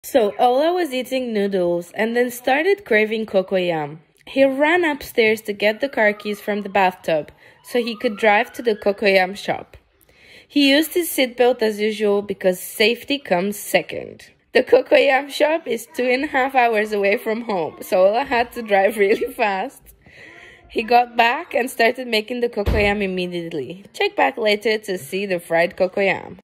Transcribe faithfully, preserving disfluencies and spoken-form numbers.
So Ola was eating noodles and then started craving cocoyam. He ran upstairs to get the car keys from the bathtub so he could drive to the cocoyam shop. He used his seatbelt as usual because safety comes second. The cocoyam shop is two and a half hours away from home, so Ola had to drive really fast. He got back and started making the cocoyam immediately. Check back later to see the fried cocoyam.